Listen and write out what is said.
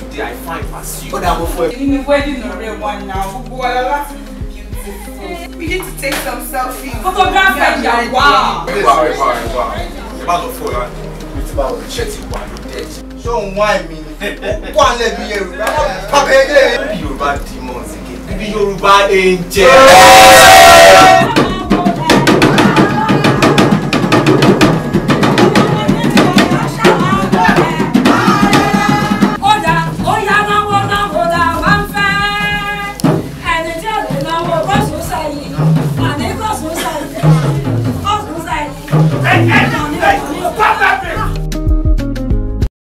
today I find past you. What am I for? In the wedding already one now. We need to take some selfies. Photograph and wow. About the phone, it's about chatting one. Don't whine me. Go and let me hear you. Papa again. Yoruba demons again. Yoruba angel.